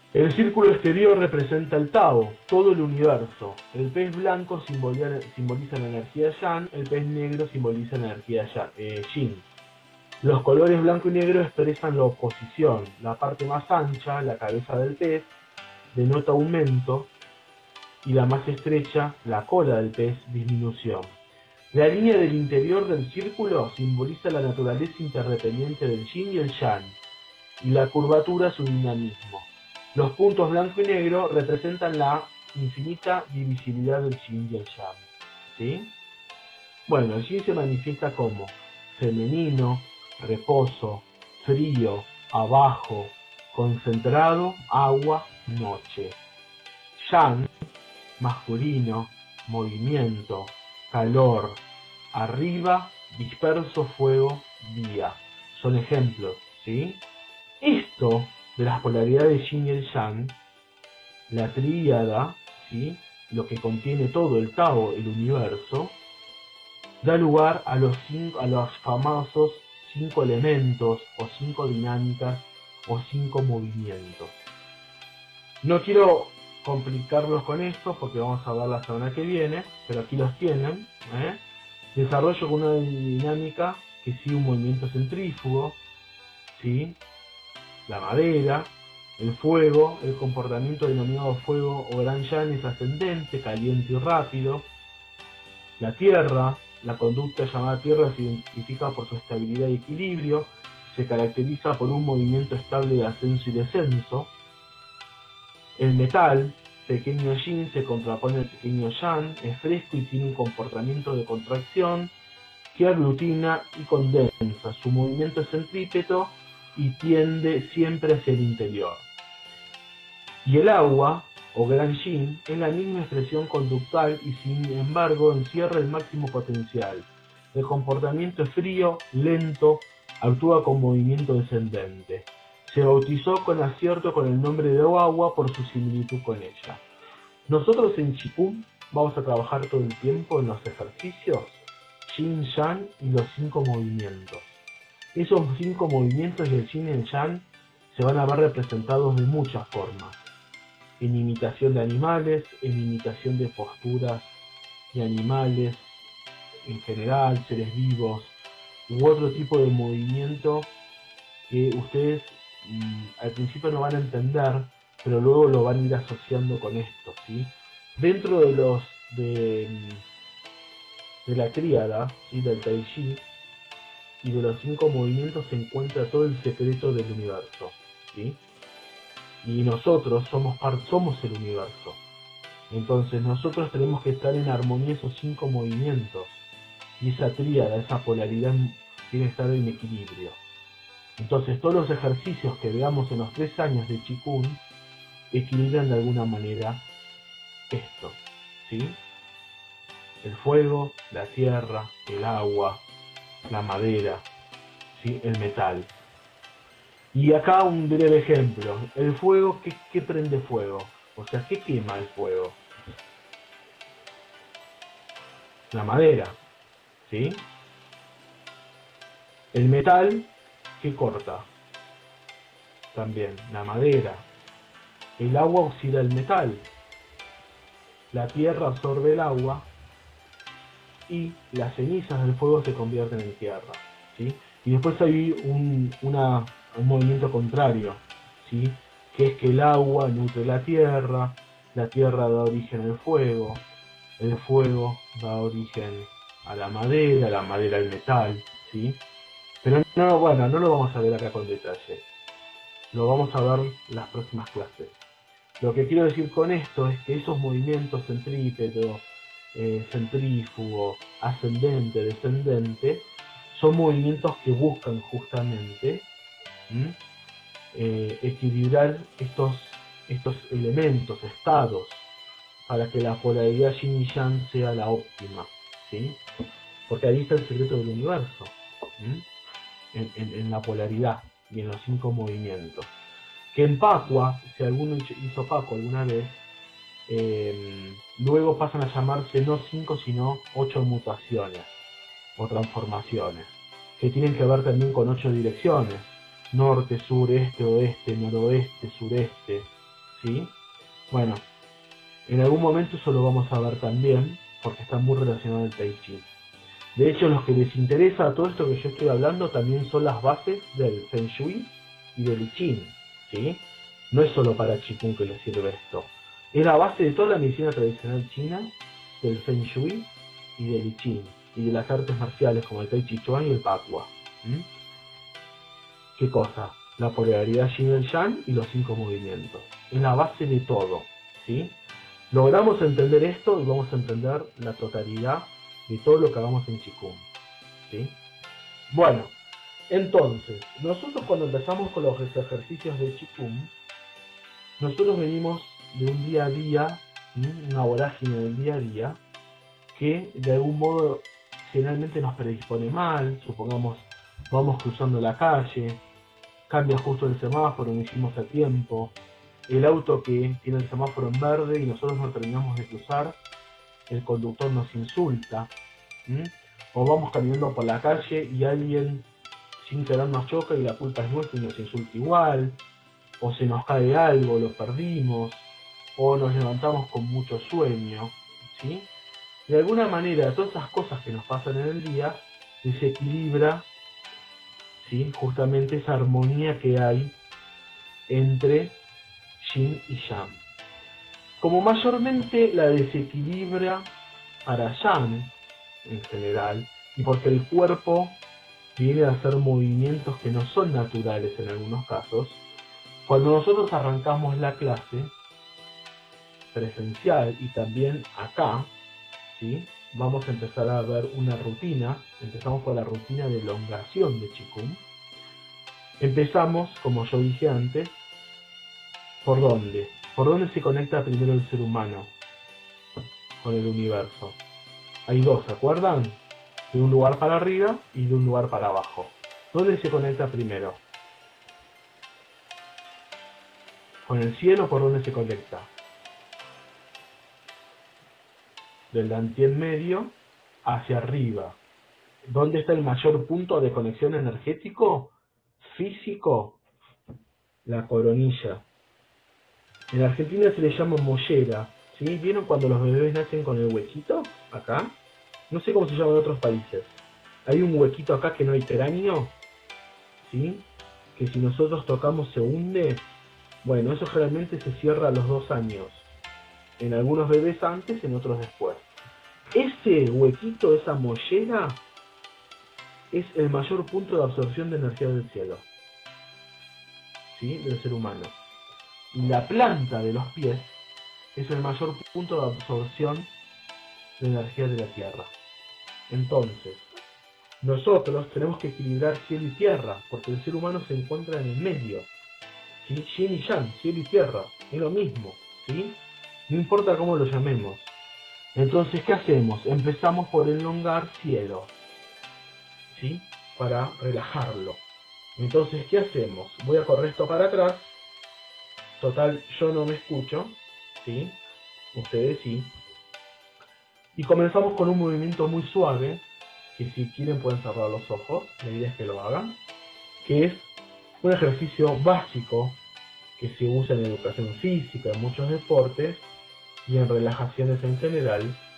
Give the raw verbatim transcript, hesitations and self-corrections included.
El círculo exterior representa el Tao, todo el universo. El pez blanco simboliza, simboliza la energía Yang, el pez negro simboliza la energía Yang, eh, Yin. Los colores blanco y negro expresan la oposición. La parte más ancha, la cabeza del pez, denota aumento, y la más estrecha, la cola del pez, disminución. La línea del interior del círculo simboliza la naturaleza interdependiente del yin y el yang, y la curvatura su dinamismo. Los puntos blanco y negro representan la infinita divisibilidad del yin y el yang. ¿Sí? Bueno, el yin se manifiesta como femenino, reposo, frío, abajo, concentrado, agua, noche. Yang, masculino, movimiento, calor, arriba, disperso, fuego, día. Son ejemplos, ¿sí? Esto de las polaridades yin y el yang, la tríada, ¿sí? Lo que contiene todo el Tao, el universo, da lugar a los, cinco, a los famosos cinco elementos, o cinco dinámicas, o cinco movimientos. No quiero complicarlos con esto porque vamos a ver la semana que viene, pero aquí los tienen. ¿eh? Desarrollo con una dinámica que sigue un movimiento centrífugo, ¿sí? La madera, el fuego, el comportamiento denominado fuego o gran yang es ascendente, caliente y rápido. La tierra, la conducta llamada tierra se identifica por su estabilidad y equilibrio, se caracteriza por un movimiento estable de ascenso y descenso. El metal, pequeño yin, se contrapone al pequeño yang, es fresco y tiene un comportamiento de contracción que aglutina y condensa. Su movimiento es centrípeto y tiende siempre hacia el interior. Y el agua, o gran yin, es la misma expresión conductual y sin embargo encierra el máximo potencial. El comportamiento es frío, lento, actúa con movimiento descendente. Se bautizó con acierto con el nombre de agua por su similitud con ella. Nosotros en Qigong vamos a trabajar todo el tiempo en los ejercicios Yin, Yang y los cinco movimientos. Esos cinco movimientos del Yin y el Yang se van a ver representados de muchas formas. En imitación de animales, en imitación de posturas de animales en general, seres vivos, u otro tipo de movimiento que ustedes mmm, al principio no van a entender, pero luego lo van a ir asociando con esto, ¿sí? Dentro de los de, de la tríada, ¿sí? Del Tai Chi y de los cinco movimientos se encuentra todo el secreto del universo, ¿sí? Y nosotros somos, somos el universo. Entonces nosotros tenemos que estar en armonía esos cinco movimientos. Y esa tríada, esa polaridad tiene que estar en equilibrio. Entonces todos los ejercicios que veamos en los tres años de Qigong equilibran de alguna manera esto, ¿sí? El fuego, la tierra, el agua, la madera, ¿sí? El metal. Y acá un breve ejemplo. El fuego, ¿qué, qué prende fuego? O sea, ¿qué quema el fuego? La madera, ¿sí? El metal, ¿qué corta? También, la madera. El agua oxida el metal. La tierra absorbe el agua y las cenizas del fuego se convierten en tierra, ¿sí? Y después hay un, una, un movimiento contrario, ¿sí? Que es que el agua nutre la tierra, la tierra da origen al fuego, el fuego da origen a la madera, la madera al metal, ¿sí? Pero no, bueno, no lo vamos a ver acá con detalle, lo vamos a ver en las próximas clases. Lo que quiero decir con esto es que esos movimientos centrípeto, eh, centrífugo, ascendente, descendente, son movimientos que buscan justamente eh, equilibrar estos, estos elementos, estados, para que la polaridad yin y yang sea la óptima, ¿sí? Porque ahí está el secreto del universo, en, en, en la polaridad y en los cinco movimientos. Que en Pacua, si alguno hizo Pacua alguna vez, eh, luego pasan a llamarse no cinco sino ocho mutaciones o transformaciones, que tienen que ver también con ocho direcciones: norte, sur, este, oeste, noroeste, sureste, ¿sí? Bueno, en algún momento eso lo vamos a ver también, porque está muy relacionado al Tai Chi. De hecho, los que les interesa todo esto que yo estoy hablando también son las bases del Feng Shui y del I Ching, ¿sí? No es solo para Qigong que les sirve esto. Es la base de toda la medicina tradicional china, del Feng Shui y del I Ching, y de las artes marciales como el Tai Chi Chuan y el Pakwa. ¿Mm? ¿Qué cosa? La polaridad Yin y el Yang y los cinco movimientos. Es la base de todo, ¿sí? Logramos entender esto y vamos a entender la totalidad de todo lo que hagamos en Qigong, ¿sí? Bueno, entonces, nosotros cuando empezamos con los ejercicios de Qigong, nosotros venimos de un día a día, ¿sí? Una vorágine del día a día, que de algún modo generalmente nos predispone mal. Supongamos, vamos cruzando la calle, cambia justo el semáforo, no hicimos a tiempo, el auto que tiene el semáforo en verde y nosotros no terminamos de cruzar, el conductor nos insulta, ¿sí? O vamos caminando por la calle y alguien sin querer nos choca y la culpa es nuestra y nos insulta igual, o se nos cae algo, lo perdimos, o nos levantamos con mucho sueño, ¿sí? De alguna manera, todas esas cosas que nos pasan en el día desequilibra, ¿sí? Justamente esa armonía que hay entre Yin y Yang. Como mayormente la desequilibra para Yang en general, y porque el cuerpo viene a hacer movimientos que no son naturales en algunos casos, cuando nosotros arrancamos la clase presencial y también acá, ¿sí? Vamos a empezar a ver una rutina. Empezamos con la rutina de elongación de Qigong. Empezamos, como yo dije antes, ¿por dónde? ¿Por dónde se conecta primero el ser humano con el universo? Hay dos, ¿se acuerdan? De un lugar para arriba y de un lugar para abajo. ¿Dónde se conecta primero? ¿Con el cielo? ¿Por dónde se conecta? Del Dantien medio hacia arriba. ¿Dónde está el mayor punto de conexión energético? Físico. La coronilla. En Argentina se le llama mollera, ¿sí? ¿Vieron cuando los bebés nacen con el huequito? Acá. No sé cómo se llama en otros países. Hay un huequito acá que no hay cráneo, ¿sí? Que si nosotros tocamos se hunde. Bueno, eso generalmente se cierra a los dos años. En algunos bebés antes, en otros después. Ese huequito, esa mollera, es el mayor punto de absorción de energía del cielo, ¿sí? Del ser humano. Y la planta de los pies es el mayor punto de absorción de energía de la tierra. Entonces, nosotros tenemos que equilibrar cielo y tierra, porque el ser humano se encuentra en el medio, ¿sí? Yin y Yang, cielo y tierra, es lo mismo, ¿sí? No importa cómo lo llamemos. Entonces, ¿qué hacemos? Empezamos por elongar cielo, ¿sí? Para relajarlo. Entonces, ¿qué hacemos? Voy a correr esto para atrás. Total, yo no me escucho, ¿sí? Ustedes sí. Y comenzamos con un movimiento muy suave, que si quieren pueden cerrar los ojos, la idea es que lo hagan, que es un ejercicio básico que se usa en educación física, en muchos deportes y en relajaciones en general,